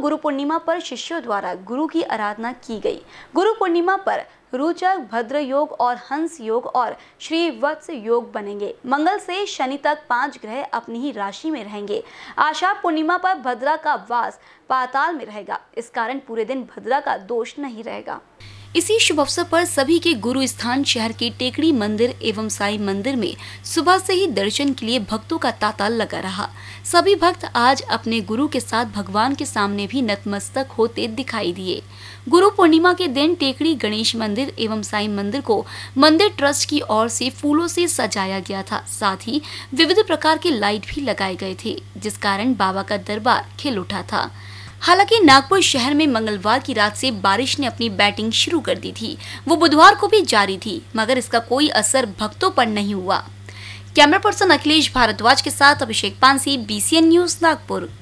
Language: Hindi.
गुरु पूर्णिमा पर शिष्यों द्वारा गुरु की आराधना की गई। गुरु पूर्णिमा पर रोचक भद्र योग और हंस योग और श्री वत्स योग बनेंगे। मंगल से शनि तक 5 ग्रह अपनी ही राशि में रहेंगे। आषाढ़ पूर्णिमा पर भद्रा का वास पाताल में रहेगा। इस कारण पूरे दिन भद्रा का दोष नहीं रहेगा। इसी शुभ अवसर पर सभी के गुरु स्थान शहर के टेकड़ी मंदिर एवं साई मंदिर में सुबह से ही दर्शन के लिए भक्तों का तांता लगा रहा। सभी भक्त आज अपने गुरु के साथ भगवान के सामने भी नतमस्तक होते दिखाई दिए। गुरु पूर्णिमा के दिन टेकड़ी गणेश मंदिर एवं साई मंदिर को मंदिर ट्रस्ट की ओर से फूलों से सजाया गया था। साथ ही विविध प्रकार के लाइट भी लगाए गए थे, जिस कारण बाबा का दरबार खिल उठा था। हालांकि नागपुर शहर में मंगलवार की रात से बारिश ने अपनी बैटिंग शुरू कर दी थी। वो बुधवार को भी जारी थी, मगर इसका कोई असर भक्तों पर नहीं हुआ। कैमरा पर्सन अखिलेश भारद्वाज के साथ अभिषेक पानसी, BCN न्यूज, नागपुर।